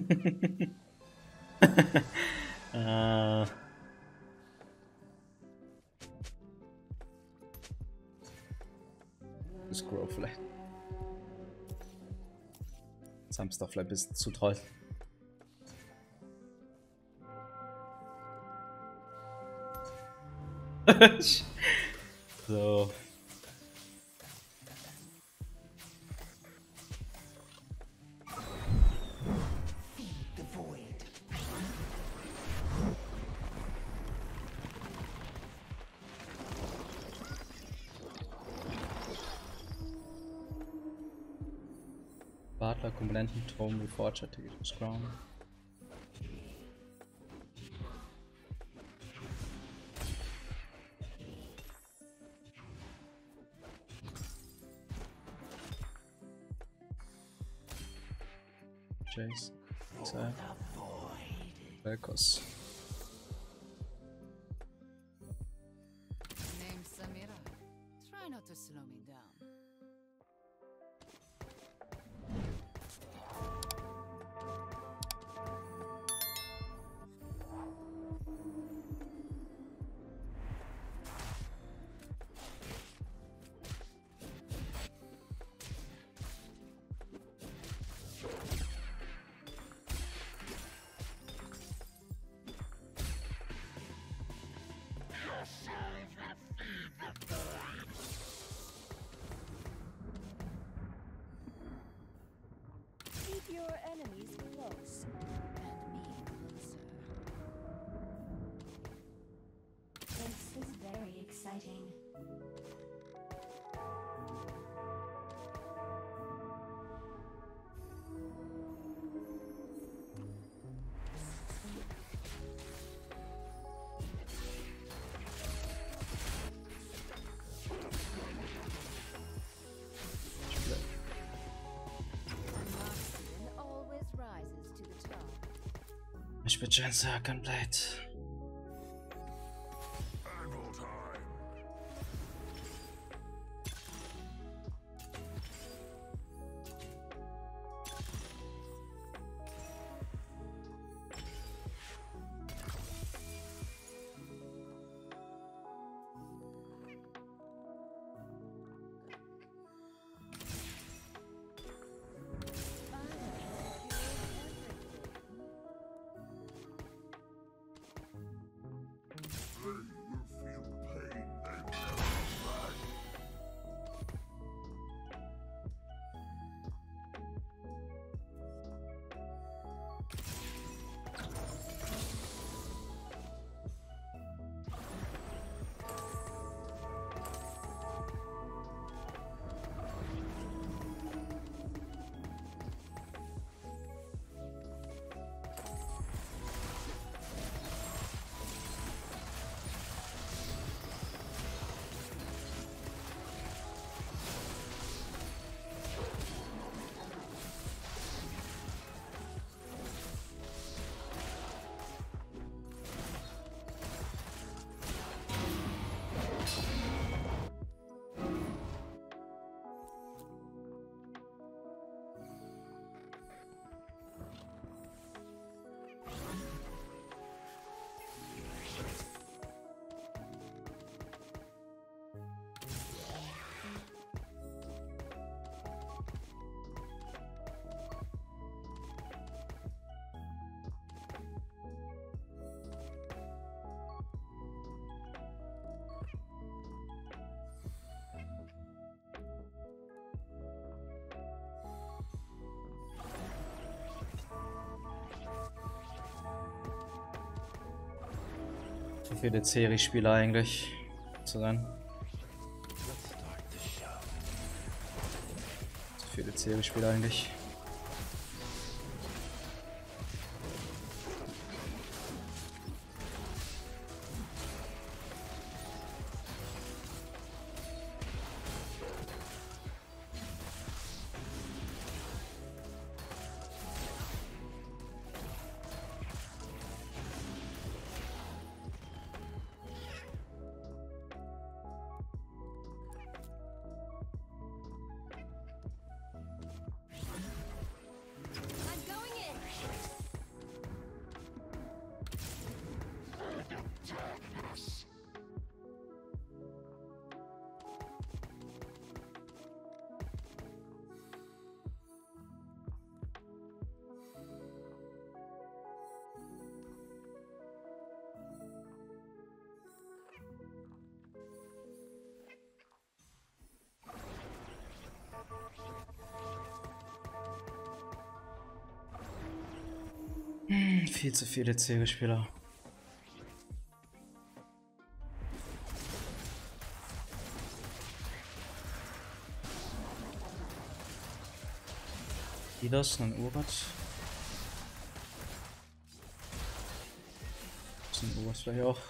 Scroll vielleicht. Samstag vielleicht ein bisschen zu toll. So. Butler, Komponenten, Tome, Reforger, Ticket, Scrum. Jace, Exile, Velkos. Name's Samira. Try not to slow me down. Keep your enemies close. And me closer. This is very exciting. Martian always rises to the top. Ich bin Jensen, komplett. Wie viele Serie-Spieler eigentlich zu sein? Zu viele Serie-Spieler eigentlich. Viel zu viele Ceres-Spieler. Didas, ein Urgot. Das ist ein Urgot vielleicht auch.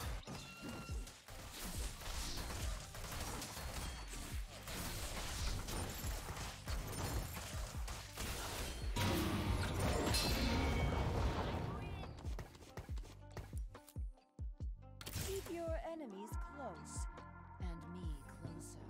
Keep your enemies close, and me closer.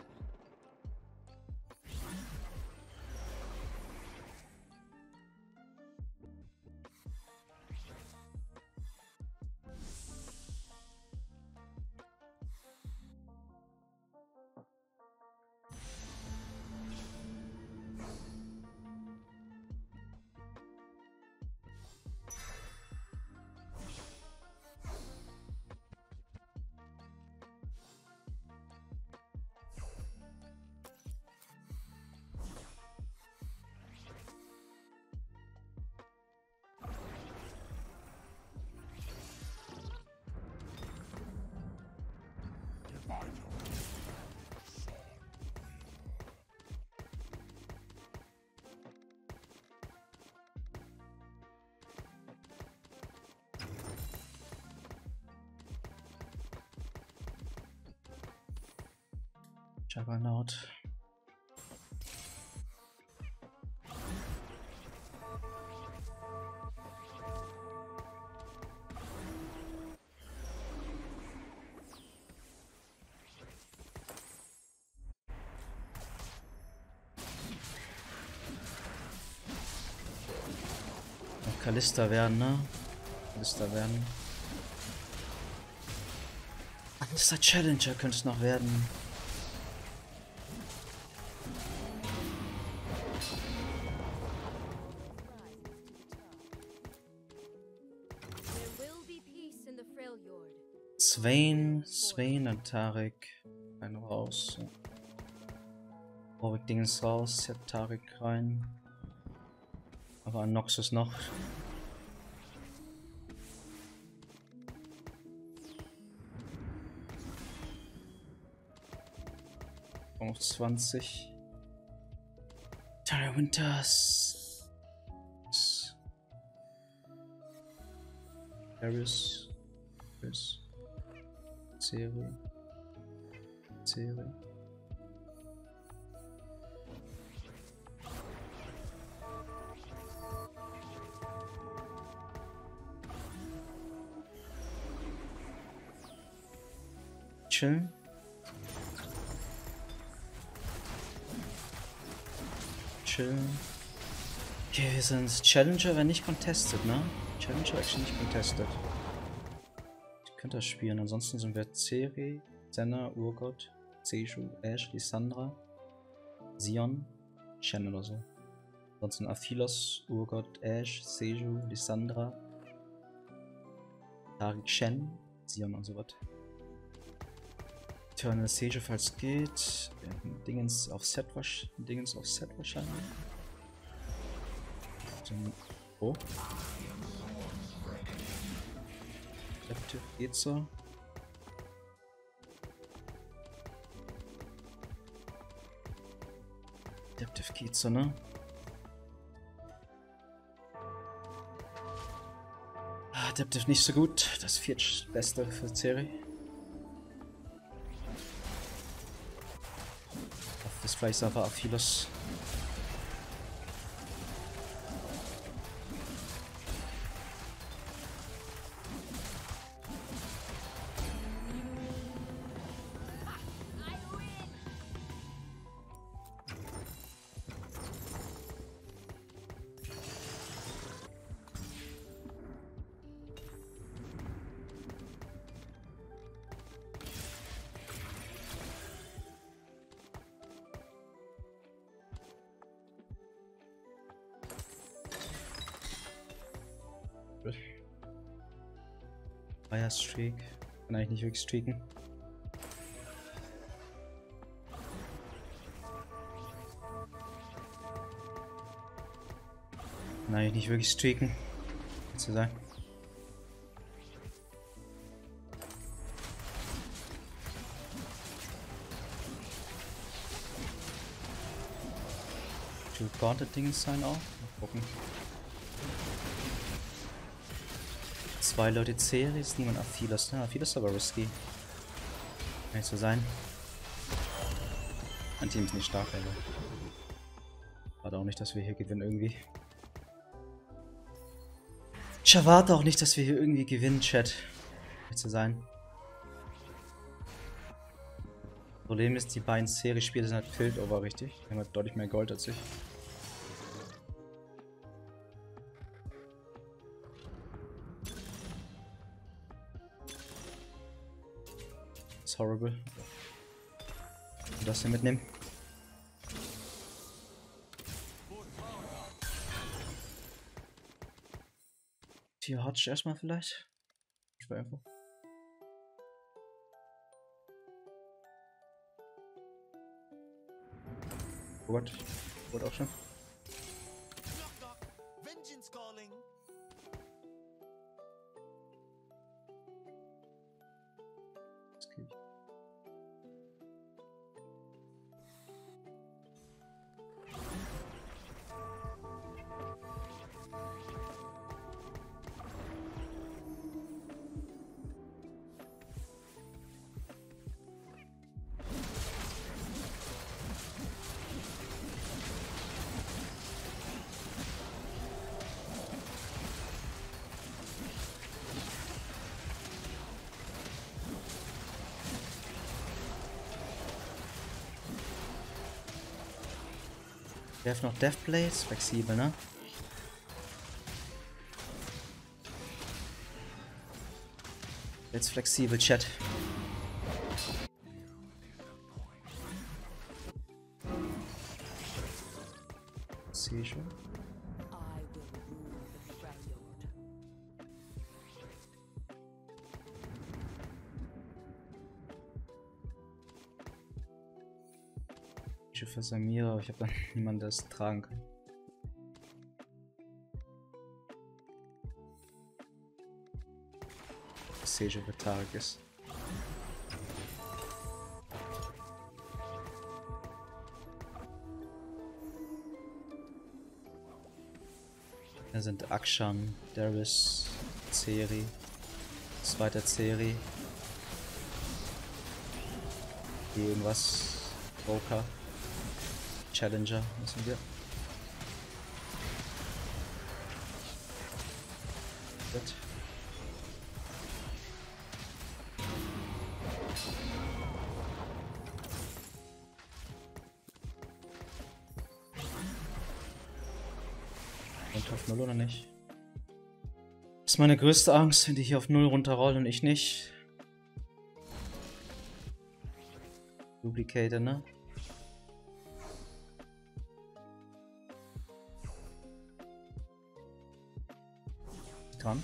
Juggernaut. Noch Kalista werden, ne? Kalista werden. Dieser Challenger könnte es noch werden. There will be peace in the Freljord. Swain und Tarek. Einen raus. Warwick Dingens raus. Ich hab Tarek rein. Aber an Noxus noch. Noch 20. Tara Winters. Harris. Ciri. Chillen. Okay, wir sind Challenger, wenn nicht contested, ne? Challenger actually nicht contested. Ich könnte das spielen, ansonsten sind wir Ciri, Senna, Urgot, Seju, Ashe, Lissandra, Sion, Shen oder so. Ansonsten Aphilos, Urgot, Ashe, Seju, Lissandra, Taric, Shen, Sion und so was. Eternal Seju, falls geht. Dingens auf Set wahrscheinlich. Oh. Captive geht so. Captive geht so, ne? Adaptive nicht so gut. Das viertbeste für Ciri. Das vielleicht aber Aphilos. Fire Streak. Kann eigentlich nicht wirklich streaken. Kann eigentlich nicht wirklich streaken. Zu sein. Gauntlet-Dings sein auch. Mal gucken. 2 Leute Ceres, niemand Aphilos. Na, Aphilos ist aber risky. Kann nicht so sein. Mein Team ist nicht stark, aber. Warte auch nicht, dass wir hier gewinnen irgendwie. Ich erwarte auch nicht, dass wir hier irgendwie gewinnen, Chat. Nicht zu sein. Problem ist, die beiden Ceres-Spiele sind halt Piltover, richtig? Die haben halt deutlich mehr Gold als ich. Das ist horrible. Das hier mitnehmen. Hier Hotch erstmal vielleicht. Ich war einfach. Oh Gott, wurde auch schon. Vengeance calling. Das geht. Wir haben noch Deathblades, flexibel, ne? Jetzt flexibel, Chat. Sehe ich schon. I will rule the Freljord. Ich für Samira, aber ich habe dann niemanden, der es tragen kann. Sage für Tarek ist. Da sind Akshan, Darius, Ceri, zweiter Ceri. Hier irgendwas. Broker. Challenger müssen wir. Gut. Und auf 0 oder nicht? Das ist meine größte Angst, wenn die hier auf 0 runterrollen und ich nicht. Duplicator, ne? Dran.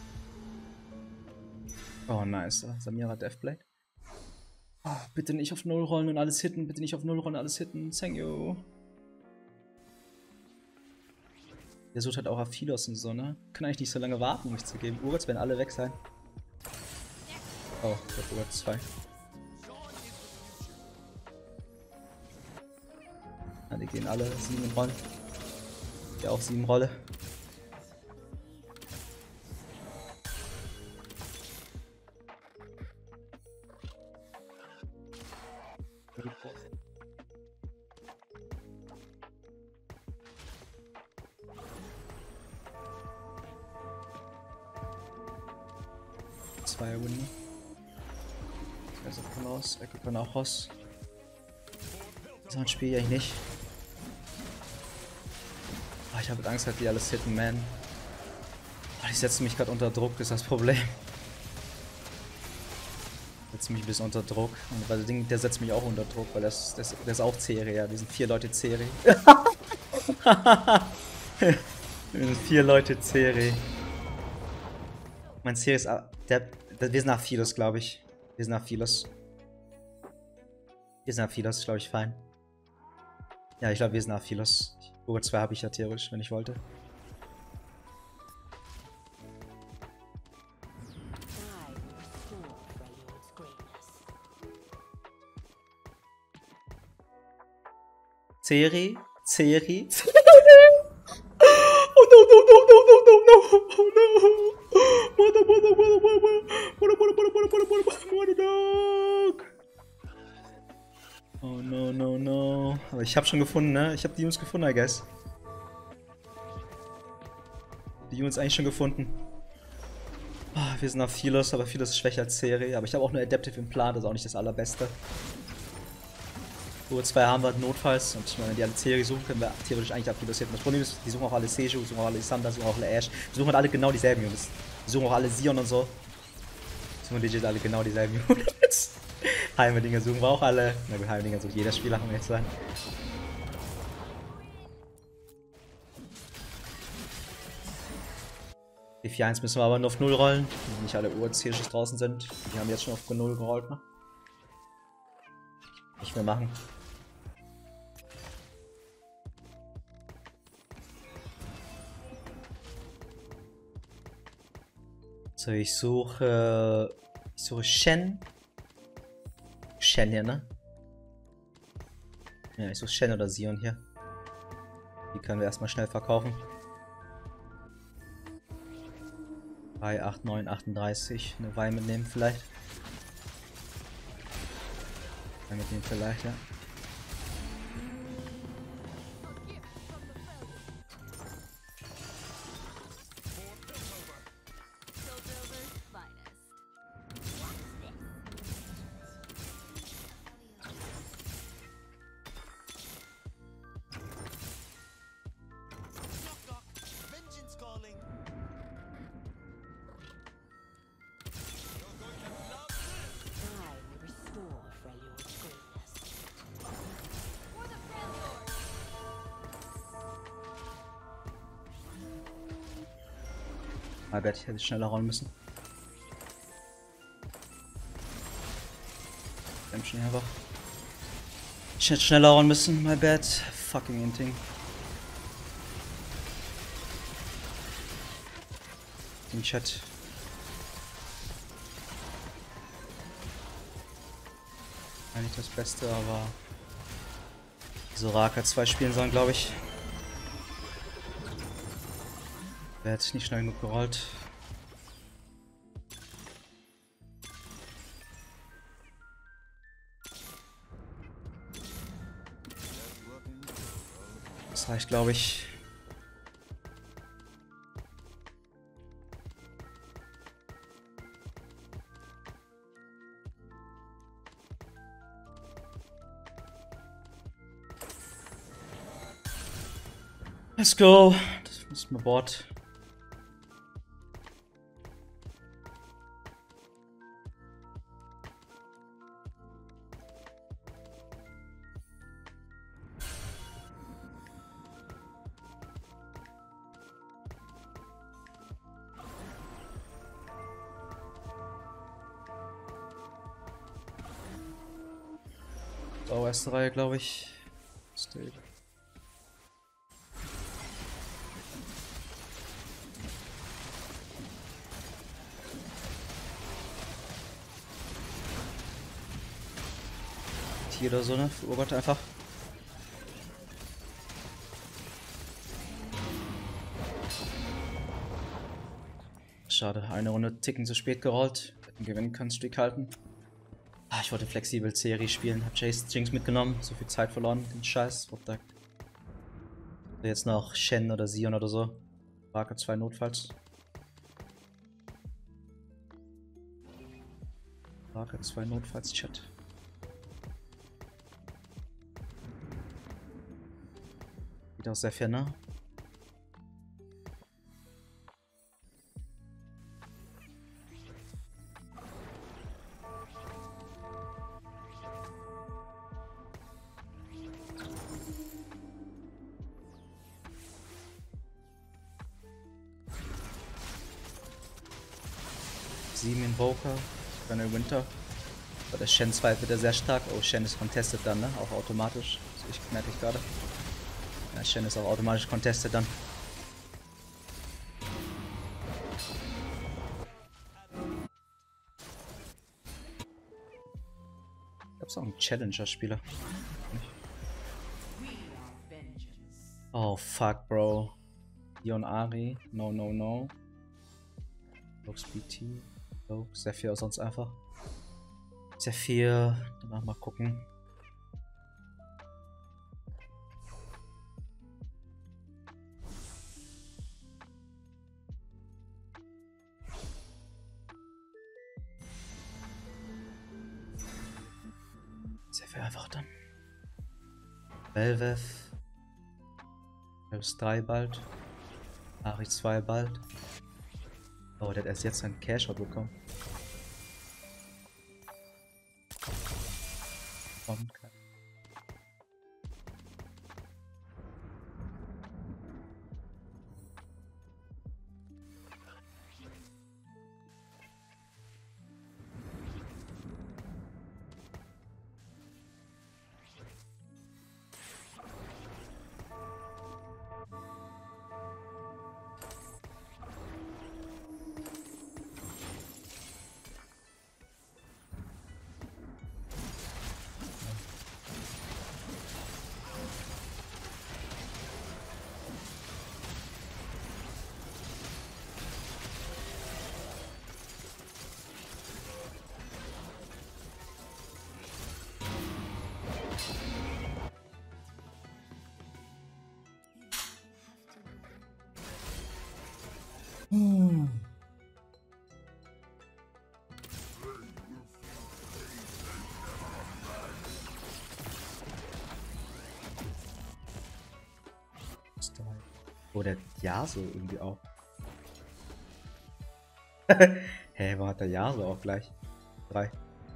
Oh, nice. Samira Deathblade. Oh, bitte nicht auf 0 rollen und alles hitten. Bitte nicht auf 0 rollen und alles hitten. Thank you. Der sucht halt auch Aphilos und so, ne? Kann eigentlich nicht so lange warten, um mich zu geben. Urgots werden alle weg sein. Oh, ich hab Urgots 2. Ja, die gehen alle 7 in Rollen. Ja, auch 7 Rolle. Zwei Winnie. Also kann raus, Ecke kann auch raus. So ein Spiel eigentlich nicht. Oh, ich habe Angst, halt die alles hitten, man. Oh, die setzen mich gerade unter Druck, ist das Problem. Setzt mich ein bisschen unter Druck. Und weil der setzt mich auch unter Druck, weil der ist auch Ceri, ja. Wir sind 4 Leute Ceri. Wir sind 4 Leute Ceri. Mein Ceri ist. Wir sind Aphilos, glaube ich. Wir sind Aphilos. Wir sind Aphilos, glaube ich, fein. Ja, ich glaube, wir sind Aphilos. Urgot 2 habe ich ja theoretisch, wenn ich wollte. Ceri. Oh no, no, no, no, no, no, no. Oh no. Oh no, no, no. Aber ich hab schon gefunden, ne? Ich hab die Jungs gefunden, I guess. Die Jungs eigentlich schon gefunden. Oh, wir sind auf Philos, aber Philos ist schwächer als Ceri. Aber ich habe auch nur Adaptive im Plan, das ist auch nicht das allerbeste. Uhr 2 haben wir notfalls und ich meine, wenn die alle Ceri suchen, können wir theoretisch eigentlich ab Philos hitten. Das Problem ist, die suchen auch alle Seju, suchen auch alle Lissandra, suchen auch alle Ashe. Die suchen halt alle genau dieselben Units. Die suchen auch alle Sion und so. Die suchen legit alle genau dieselben Units. Heimerdinger suchen wir auch alle. Na gut, Heimerdinger sucht jeder Spieler, haben wir jetzt sagen. Die 4-1 müssen wir aber nur auf 0 rollen, wenn nicht alle UAC draußen sind. Die haben jetzt schon auf 0 gerollt, ne? Nicht mehr machen. So, ich suche Shen. Shen hier, ne? Ja, ich suche Shen oder Sion hier. Die können wir erstmal schnell verkaufen. 3, 8, 9, 38. Eine Weih mitnehmen vielleicht. Weih mitnehmen vielleicht, ja. My bad, ich hätte schneller rollen müssen. Redemption einfach. Ich hätte schneller rollen müssen, my bad. Fucking Inting. Den Chat. Eigentlich das Beste, aber Soraka 2 spielen sollen, glaube ich. Der hat sich nicht schnell genug gerollt. Das reicht, glaube ich. Let's go. Das ist mein Board. Oh, erste Reihe, glaube ich. State. Hier oder so, ne? Oh Gott, einfach. Schade, eine Runde Ticken zu spät gerollt. Hätten gewinnen können, Streak halten. Ah, ich wollte flexibel Serie spielen, hab Jace Jinx mitgenommen, so viel Zeit verloren, den Scheiß. What the... Jetzt noch Shen oder Sion oder so. Barker 2 notfalls. Barker 2 notfalls, Chat. Geht auch sehr fair, ne? Sieben Invoker, Banner Winter. Aber der Shen 2 wird ja sehr stark. Oh, Shen ist contested dann, ne? Auch automatisch. Das merke ich gerade. Ja, Shen ist auch automatisch contested dann. Ich glaube, es ist auch ein Challenger-Spieler. Oh fuck, bro. Dion Ari. No, no, no. Lux BT. Lux. Zephyr sonst einfach. Zephyr. Danach mal gucken. Zephyr einfach dann. Belveth. Belveth 3 bald. Ari 2 bald. Oh, der hat erst jetzt seinen Cash-Out bekommen. Kommt kein. Oh, der Yasuo irgendwie auch. Hä, wo hat der Yasuo auch gleich? 3.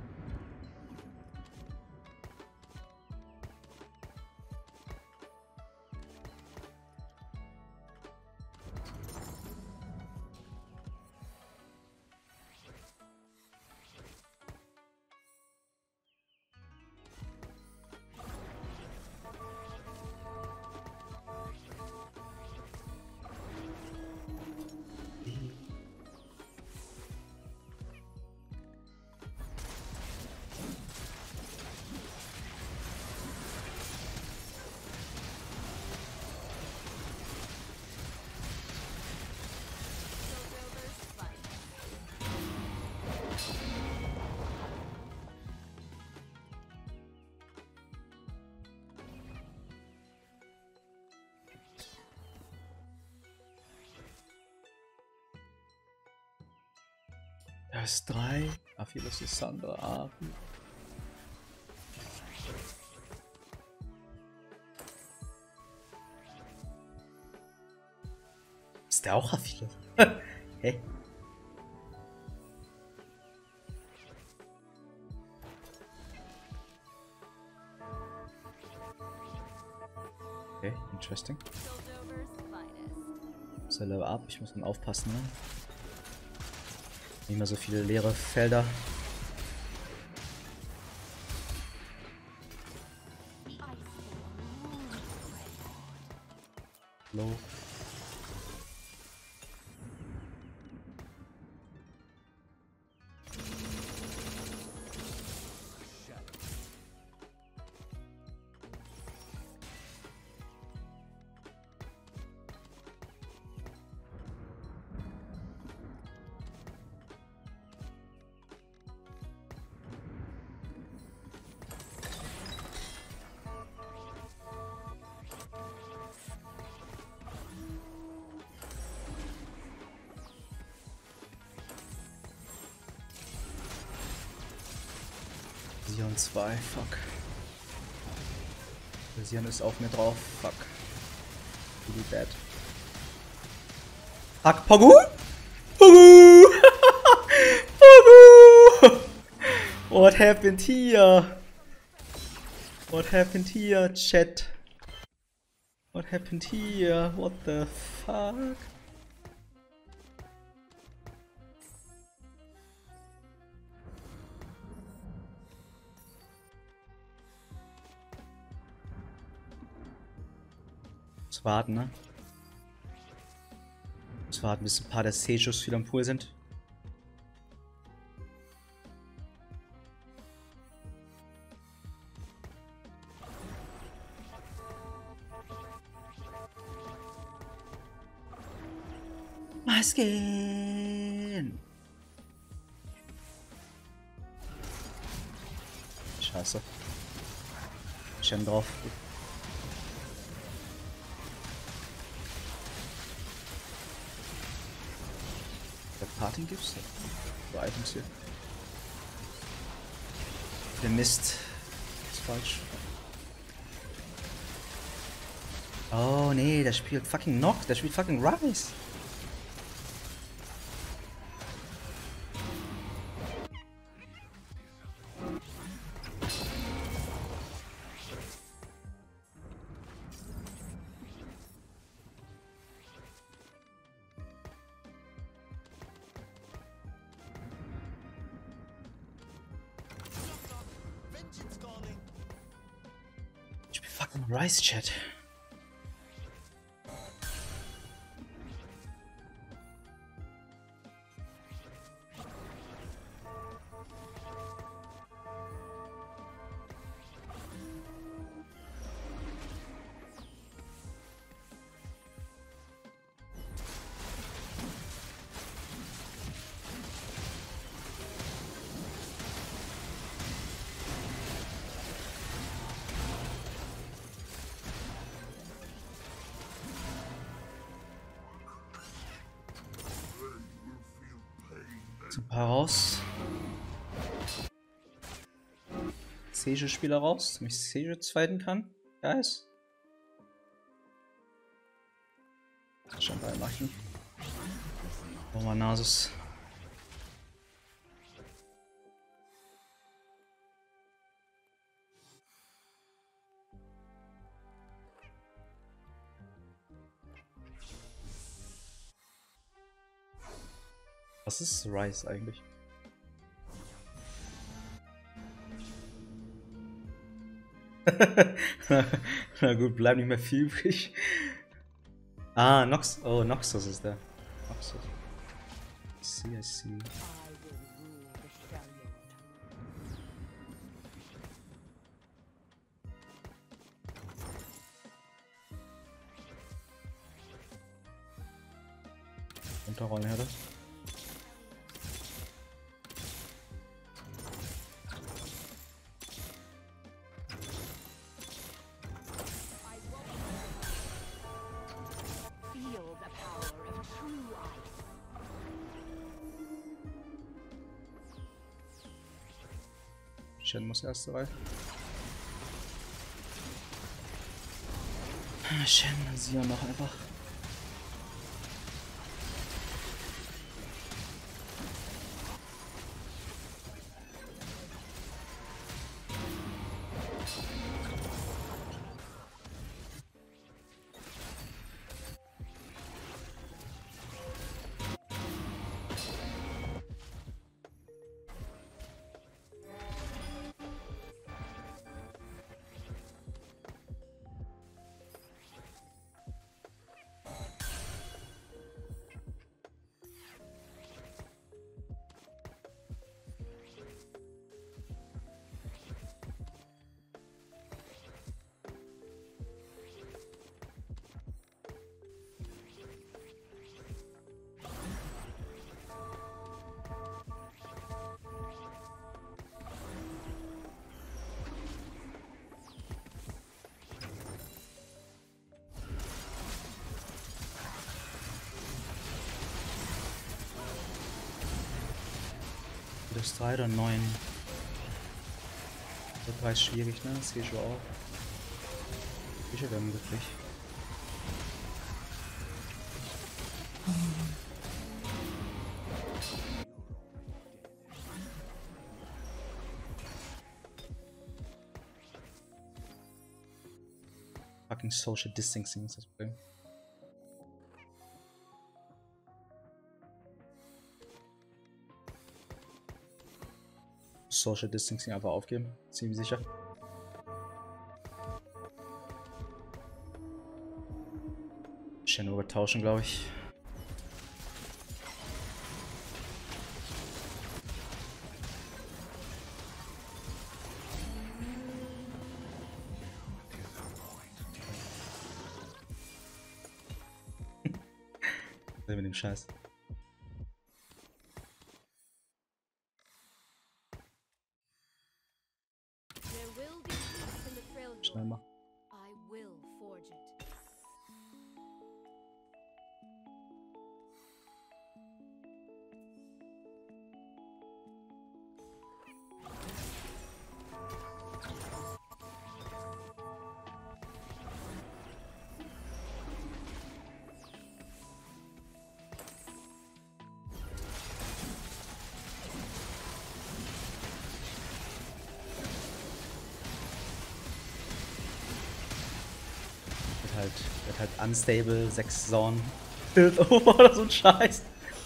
Da ist 3. Aphilos ist Sandra Ari. Ist der auch Aphilos? Hä? Okay, interesting. So, Level up, ich muss dann aufpassen, ne? Nicht mehr so viele leere Felder. Low. Sion 2, fuck. Sion ist auf mir drauf, fuck. Really bad. Fuck, Pogu! Pogu! Pogu! What happened here? What happened here, chat? What happened here? What the fuck? Muss warten, ne? Muss warten, bis ein paar der Sejos wieder im Pool sind. Masken! Scheiße. Shen drauf. Der Party gibt's? So Items hier. Der Mist. Ist falsch. Oh nee, der spielt fucking Nox, der spielt fucking Rise. Ich bin fucking Rise, Chat. Ein paar raus. Seju-Spieler raus, damit ich Seju zweiten kann. Guys. Schon bei machen. Oh mein Nasus. Was ist Rise eigentlich? Na gut, bleibt nicht mehr viel übrig. Ah, Nox. Oh, Noxus ist der. Noxus. I see, I see. Runterrollen, Herde. Shen muss erste rein. Shen, Sion noch einfach. Das 3 oder 9. Der 3 ist schwierig, ne? Das sehe ich schon auch. Ich wäre möglich. Fucking Social Distancing ist das Problem. Social Distancing einfach aufgeben, ziemlich sicher. Shen übertauschen, glaube ich. Mit dem Scheiß. There will be peace in the Freljord. Schnell mal. I will forge it. Wird halt unstable, 6 Zorn. Oh, oder so ein Scheiß.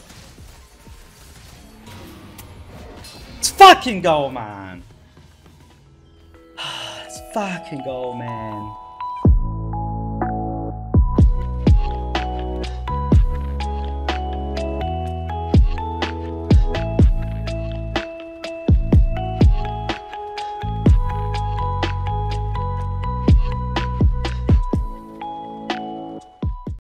Let's fucking go, man! Let's fucking go, man!